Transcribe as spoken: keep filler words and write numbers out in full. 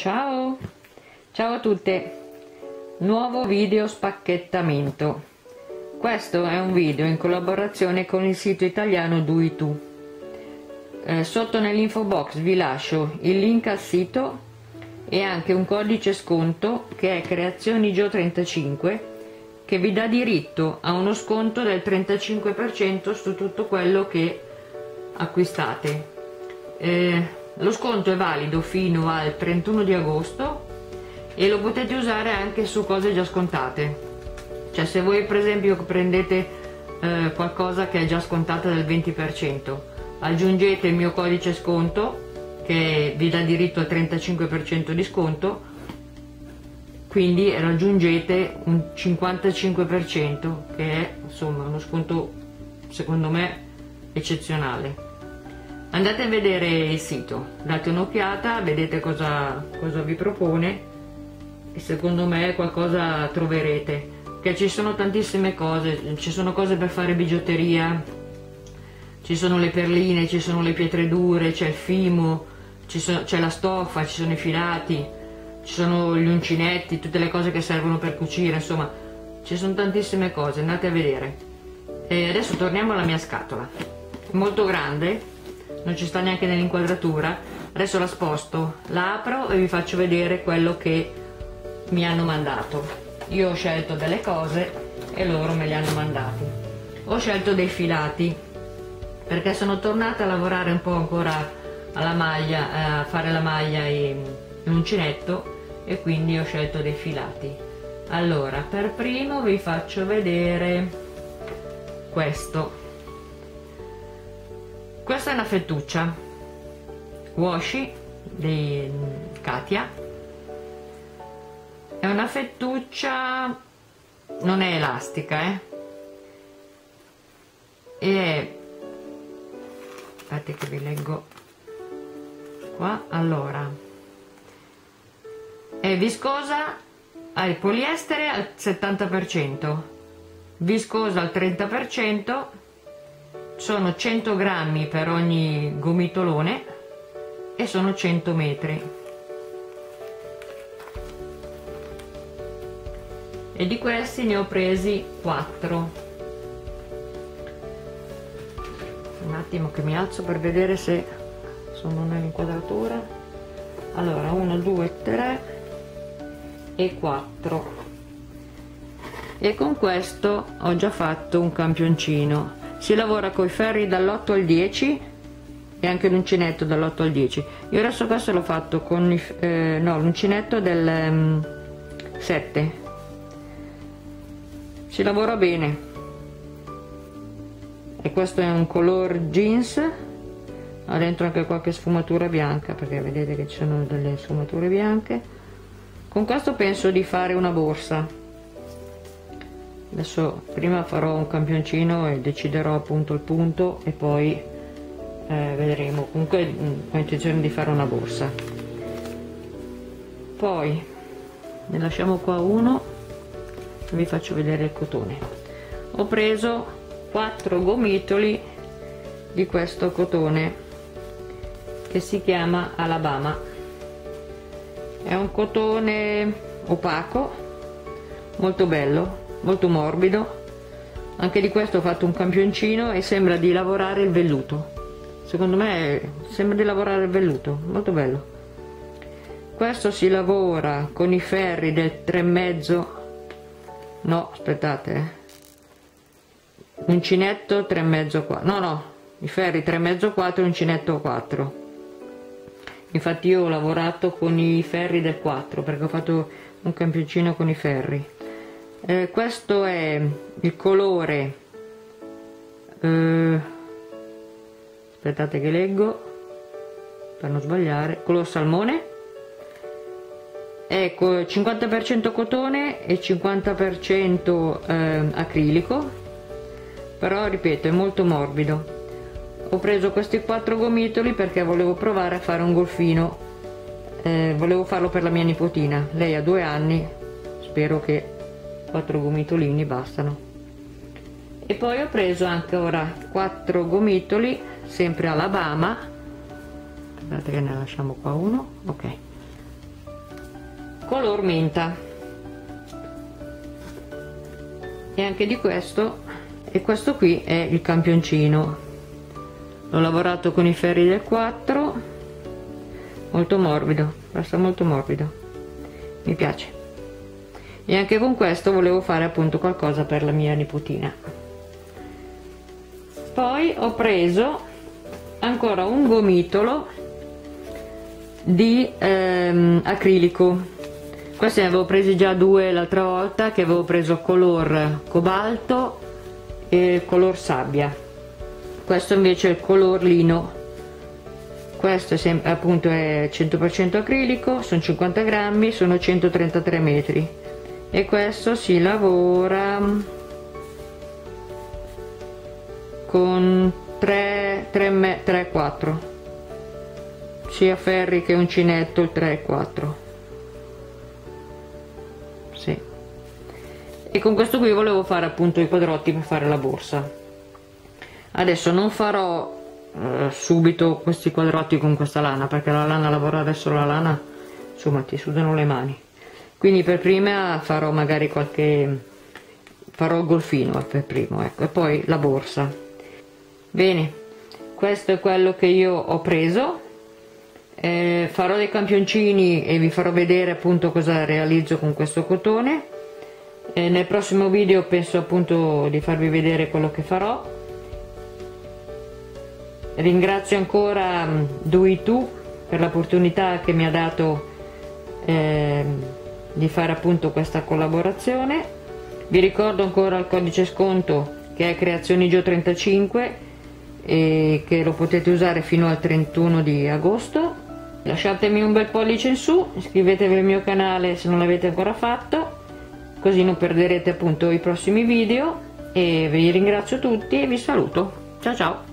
Ciao, ciao a tutte, nuovo video spacchettamento. Questo è un video in collaborazione con il sito italiano Duitu. Eh, sotto nell'info box vi lascio il link al sito e anche un codice sconto che è Creazioni Gio trentacinque, che vi dà diritto a uno sconto del trentacinque per cento su tutto quello che acquistate. Eh, Lo sconto è valido fino al trentuno di agosto e lo potete usare anche su cose già scontate. Cioè, se voi per esempio prendete eh, qualcosa che è già scontata del venti per cento, aggiungete il mio codice sconto che vi dà diritto al trentacinque per cento di sconto, quindi raggiungete un cinquantacinque per cento, che è insomma uno sconto secondo me eccezionale. Andate a vedere il sito, date un'occhiata, vedete cosa, cosa vi propone e secondo me qualcosa troverete, perché ci sono tantissime cose, ci sono cose per fare bigiotteria, ci sono le perline, ci sono le pietre dure, c'è il fimo, c'è la stoffa, ci sono i filati, ci sono gli uncinetti, tutte le cose che servono per cucire, insomma ci sono tantissime cose, andate a vedere. E adesso torniamo alla mia scatola, è molto grande, non ci sta neanche nell'inquadratura. Adesso la sposto, la apro e vi faccio vedere quello che mi hanno mandato. Io ho scelto delle cose e loro me li hanno mandati. Ho scelto dei filati perché sono tornata a lavorare un po' ancora alla maglia, a fare la maglia e l'uncinetto, e quindi ho scelto dei filati. Allora, per primo vi faccio vedere questo. Questa è una fettuccia washi di Katia, è una fettuccia, non è elastica, eh? E è, aspettate che vi leggo qua, allora, è viscosa, ha il poliestere al settanta per cento, viscosa al trenta per cento, sono cento grammi per ogni gomitolone e sono cento metri. E di questi ne ho presi quattro. Un attimo che mi alzo per vedere se sono nell'inquadratura. Allora, uno, due, tre e quattro. E con questo ho già fatto un campioncino. Si lavora con i ferri dall'otto al dieci e anche l'uncinetto dall'otto al dieci. Io adesso questo l'ho fatto con i, eh, no, l'uncinetto del um, sette. Si lavora bene. E questo è un color jeans. Ha dentro anche qualche sfumatura bianca, perché vedete che ci sono delle sfumature bianche. Con questo penso di fare una borsa. Adesso prima farò un campioncino e deciderò appunto il punto e poi eh, vedremo. Comunque mh, ho intenzione di fare una borsa. Poi ne lasciamo qua uno e vi faccio vedere il cotone. Ho preso quattro gomitoli di questo cotone che si chiama Alabama. È un cotone opaco, molto bello, molto morbido. Anche di questo ho fatto un campioncino e sembra di lavorare il velluto. Secondo me sembra di lavorare il velluto, molto bello. Questo si lavora con i ferri del tre e mezzo, no aspettate, eh. Uncinetto tre e mezzo qua, no no, i ferri tre e mezzo quattro e uncinetto quattro. Infatti io ho lavorato con i ferri del quattro perché ho fatto un campioncino con i ferri. Eh, questo è il colore, eh, aspettate che leggo per non sbagliare, color salmone, è cinquanta per cento cotone e cinquanta per cento eh, acrilico, però ripeto è molto morbido. Ho preso questi quattro gomitoli perché volevo provare a fare un golfino, eh, volevo farlo per la mia nipotina, lei ha due anni, spero che quattro gomitolini bastano. E poi ho preso anche ora quattro gomitoli sempre Alabama, guardate che ne lasciamo qua uno, ok, color menta, e anche di questo, e questo qui è il campioncino. L'ho lavorato con i ferri del quattro, molto morbido, resta molto morbido, mi piace. E anche con questo volevo fare appunto qualcosa per la mia nipotina. Poi ho preso ancora un gomitolo di ehm, acrilico. Questi ne avevo presi già due l'altra volta, che avevo preso color cobalto e color sabbia. Questo invece è il color lino. Questo è sempre, appunto, è cento per cento acrilico, sono cinquanta grammi, sono centotrentatré metri, e questo si lavora con tre, tre, tre, quattro, sia ferri che uncinetto, il tre e quattro. Sì. E con questo qui volevo fare appunto i quadrotti per fare la borsa. Adesso non farò eh, subito questi quadrotti con questa lana, perché la lana, lavorare adesso la lana, insomma, ti sudano le mani. Quindi per prima farò magari qualche, farò il golfino per primo, ecco, e poi la borsa. Bene, questo è quello che io ho preso. Eh, farò dei campioncini e vi farò vedere appunto cosa realizzo con questo cotone. Eh, nel prossimo video penso appunto di farvi vedere quello che farò. Ringrazio ancora Do It To per l'opportunità che mi ha dato eh, di fare appunto questa collaborazione. Vi ricordo ancora il codice sconto, che è Creazioni Gio trentacinque, e che lo potete usare fino al trentuno di agosto. Lasciatemi un bel pollice in su, iscrivetevi al mio canale se non l'avete ancora fatto, così non perderete appunto i prossimi video, e vi ringrazio tutti e vi saluto. Ciao ciao!